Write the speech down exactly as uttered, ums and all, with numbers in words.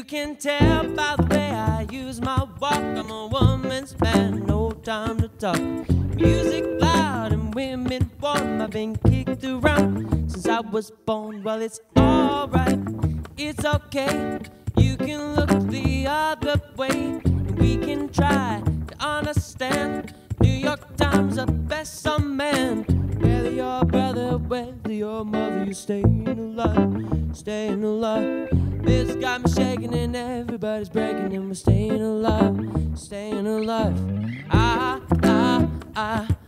can tell by the way I use my walk. I'm a woman's man, no time to talk. Music loud and women warm. I've been kicked around since I was born. Well, it's alright, it's okay. You can look the other way, and we can try to understand. New York Times, the best some man. Whether your brother, whether your mother, you're staying alive, staying alive. This got me shaking and everybody's breaking, and we're staying alive, staying alive. Ah, ah, ah.